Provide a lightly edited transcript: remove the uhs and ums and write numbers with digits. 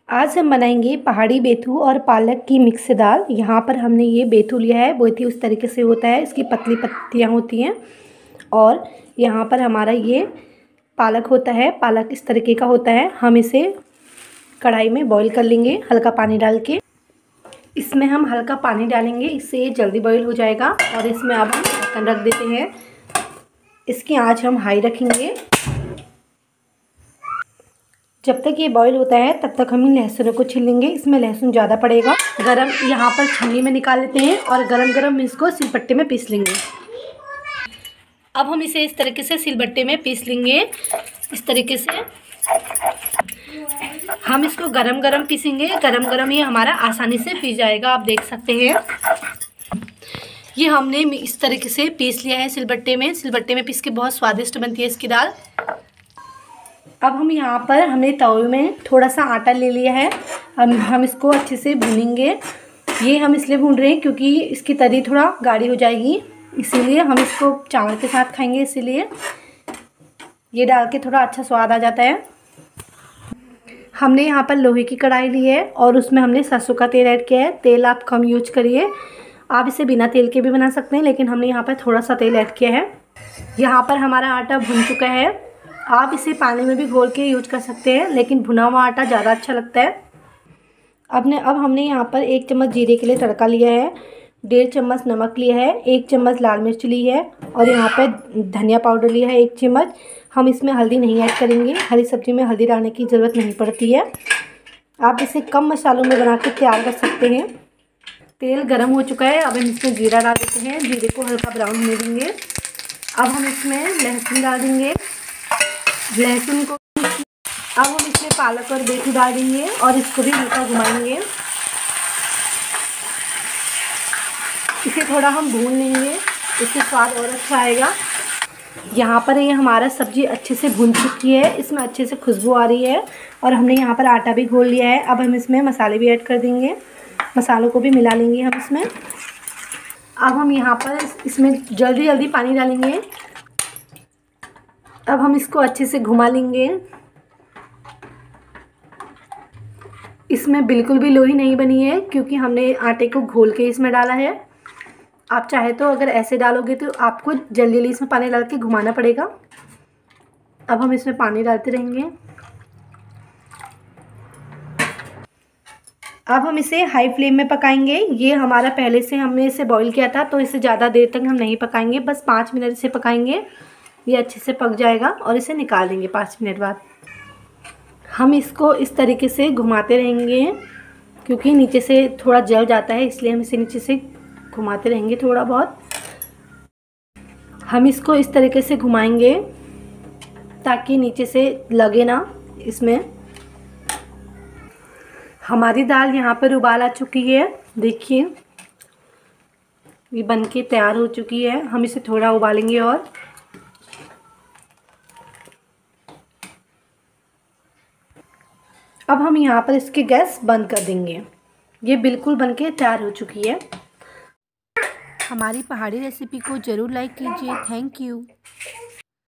आज हम बनाएंगे पहाड़ी बेथू और पालक की मिक्स दाल। यहाँ पर हमने ये बेथू लिया है, बेथू इस तरीके से होता है, इसकी पतली पत्तियाँ होती हैं। और यहाँ पर हमारा ये पालक होता है, पालक इस तरीके का होता है। हम इसे कढ़ाई में बॉईल कर लेंगे हल्का पानी डाल के। इसमें हम हल्का पानी डालेंगे, इससे जल्दी बॉईल हो जाएगा। और इसमें अब हम ढक्कन रख देते हैं। इसकी आँच हम हाई रखेंगे। जब तक ये बॉईल होता है तब तक हम इन लहसुन को छील लेंगे। इसमें लहसुन ज़्यादा पड़ेगा। गरम यहाँ पर छन्नी में निकाल लेते हैं और गरम गरम इसको सिलबट्टे में पीस लेंगे। अब हम इसे इस तरीके से सिलबट्टे में पीस लेंगे। इस तरीके से हम इसको गरम गरम पीसेंगे। गरम गरम ये हमारा आसानी से पीस जाएगा। आप देख सकते हैं ये हमने इस तरीके से पीस लिया है सिलबट्टे में। सिलबट्टे में पीस के बहुत स्वादिष्ट बनती है इसकी दाल। अब हम यहाँ पर हमने तवे में थोड़ा सा आटा ले लिया है। हम इसको अच्छे से भूनेंगे। ये हम इसलिए भून रहे हैं क्योंकि इसकी तरी थोड़ा गाढ़ी हो जाएगी, इसीलिए हम इसको चावल के साथ खाएंगे। इसीलिए ये डाल के थोड़ा अच्छा स्वाद आ जाता है। हमने यहाँ पर लोहे की कढ़ाई ली है और उसमें हमने सरसों का तेल ऐड किया है। तेल आप कम यूज करिए, आप इसे बिना तेल के भी बना सकते हैं, लेकिन हमने यहाँ पर थोड़ा सा तेल ऐड किया है। यहाँ पर हमारा आटा भुन चुका है। आप इसे पानी में भी घोल के यूज कर सकते हैं, लेकिन भुना हुआ आटा ज़्यादा अच्छा लगता है। अब हमने यहाँ पर 1 चम्मच जीरे के लिए तड़का लिया है, 1.5 चम्मच नमक लिया है, 1 चम्मच लाल मिर्च ली है और यहाँ पर धनिया पाउडर लिया है 1 चम्मच। हम इसमें हल्दी नहीं ऐड करेंगे, हरी सब्ज़ी में हल्दी डालने की ज़रूरत नहीं पड़ती है। आप इसे कम मसालों में बना के तैयार कर सकते हैं। तेल गर्म हो चुका है। अब हम इसमें जीरा डाल देते हैं। जीरे को हल्का ब्राउन होने देंगे। अब हम इसमें लहसुन डाल देंगे। लहसुन को अब हम इसमें पालक और बेथू डाल देंगे और इसको भी हल्का घुमाएंगे। इसे थोड़ा हम भून लेंगे, इससे स्वाद और अच्छा आएगा। यहाँ पर ये हमारा सब्ज़ी अच्छे से भुन चुकी है, इसमें अच्छे से खुशबू आ रही है और हमने यहाँ पर आटा भी घोल लिया है। अब हम इसमें मसाले भी ऐड कर देंगे, मसालों को भी मिला लेंगे हम इसमें। अब हम यहाँ पर इसमें जल्दी जल्दी पानी डालेंगे। अब हम इसको अच्छे से घुमा लेंगे। इसमें बिल्कुल भी लोई नहीं बनी है क्योंकि हमने आटे को घोल के इसमें डाला है। आप चाहे तो अगर ऐसे डालोगे तो आपको जल्दी जल्दी इसमें पानी डाल के घुमाना पड़ेगा। अब हम इसमें पानी डालते रहेंगे। अब हम इसे हाई फ्लेम में पकाएंगे। ये हमारा पहले से हमने इसे बॉईल किया था, तो इसे ज़्यादा देर तक हम नहीं पकाएंगे, बस 5 मिनट इसे पकाएंगे। ये अच्छे से पक जाएगा और इसे निकाल देंगे 5 मिनट बाद। हम इसको इस तरीके से घुमाते रहेंगे क्योंकि नीचे से थोड़ा जल जाता है, इसलिए हम इसे नीचे से घुमाते रहेंगे थोड़ा बहुत। हम इसको इस तरीके से घुमाएंगे ताकि नीचे से लगे ना इसमें। हमारी दाल यहाँ पर उबाल आ चुकी है। देखिए ये बनके तैयार हो चुकी है। हम इसे थोड़ा उबालेंगे और अब हम यहाँ पर इसके गैस बंद कर देंगे। ये बिल्कुल बनके तैयार हो चुकी है। हमारी पहाड़ी रेसिपी को ज़रूर लाइक कीजिए। Thank you.